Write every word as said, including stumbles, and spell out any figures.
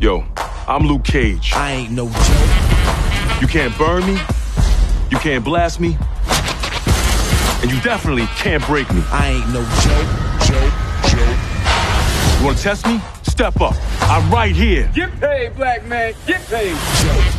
Yo, I'm Luke Cage. I ain't no joke. You can't burn me, you can't blast me, and you definitely can't break me. I ain't no joke, joke, joke. You wanna test me? Step up. I'm right here. Get paid, black man. Get paid. Joke.